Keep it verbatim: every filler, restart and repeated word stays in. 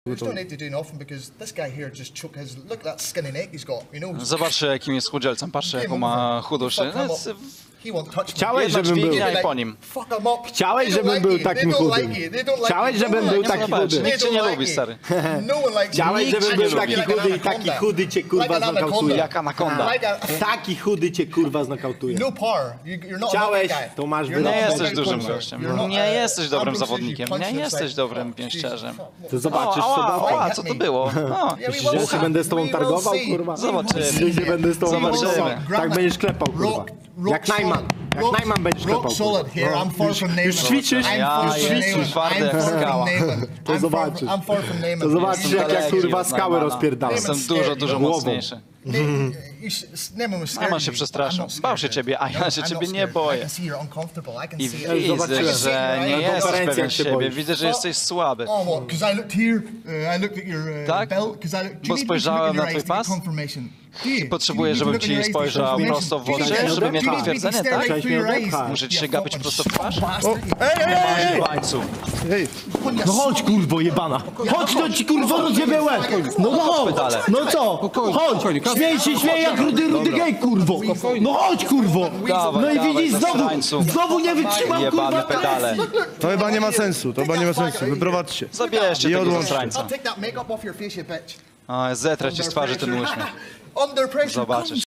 don't need to do nothing because this guy here just took his. Look at that skinny neck he's got. You know. Zobaczcie, jakim jest chudzielcem. Patrzcie, jaką ma chudą szyję. No jest He won't touch me. Chciałeś, jedna żebym był. dźwignia i po nim. Fuck him up. Chciałeś, They don't żebym like był you. takim They don't chudym. like you. They don't like Chciałeś, you. żebym No był one taki likes you. chudy. They Nikt cię don't nie like lubi, you. stary. No one likes you. Chciałeś, Nikt żebym cię był nie taki lubi. Like chudy an i taki anaconda. chudy cię kurwa Like an anaconda. znokautuje. Jak anakonda. Like a- Taki chudy cię kurwa znokautuje. No power. You- You're not a Chciałeś, big guy. to masz You're wyrok. not Nie a jesteś big dużym puncher. gościem. You're not Nie a- jesteś dobrym Ambrose zawodnikiem. usually Nie punches jesteś like, dobrym oh, pięściarzem. Jesus. To zobaczysz O, ała, sobotę. ała, co to było? No, Yeah, we Myślisz, że will się będę z tobą we will targował, see. kurwa? Zobaczymy. Myślisz, że będę z tobą Zobaczymy. targował? Tak będziesz klepał, kurwa. Rock, rock Jak Najman. solid. Jak Rock- Najman będziesz rock klepał, solid kurwa. here. I'm far from Neyman. ćwiczysz? I'm Ja far from jestem Neyman. twardy I'm jak far from skała. Neyman. To I'm far zobaczysz. from- I'm far from Neyman. To zobaczysz, Jestem jak ja daleki kurwa od skałę Najmana. rozpierdalam. Jestem dużo, dużo Głową. mocniejszy. Neyman, you s- Neyman was scared Najman of się you. przestraszył. I'm not Bał się scared. ciebie, a ja I'm się not ciebie nie scared. I boję. can see you're uncomfortable. I can I see it. widzę, zobaczyłem. że nie Na jesteś konferencjach pewien się siebie. boisz. Widzę, że jesteś słaby. Oh, what? Because I looked here, uh, I looked at your uh, Tak? belt. Because I looked. Do Bo you need me to spojrzałem look in na your twój eyes to get pas? confirmation? Do you? Potrzebuję, Do you żebym need me to ci look in your eyes to spojrzał get prosto w confirmation? oczy, Do you żeby need mieć me to potwierdzenie, stare tak? right Chciałeś through your mnie eyes? odepchać. Muszę ci You się gapić fucking prosto w twarz? bastard. Łańcuch. No chodź, kurwo jebana. Chodź, to ci kurwo rozjebie łeb. No chodź. pedale. No co? Chodź. Śmiej się, śmiej jak rudy, rudy gej, kurwo. No chodź, kurwo. Dawaj, No i dawaj, widzisz, znowu, zasrańcu. znowu nie wytrzymam, Jebane kurwa. pedale. To chyba nie ma sensu, to chyba nie ma sensu. Wyprowadźcie. Zabierzcie I tego odłączcie. zasrańca. I'll take that makeup off your face, you bitch. O, zetrę ci z twarzy ten uśmiech. Under pressure. Zobaczysz.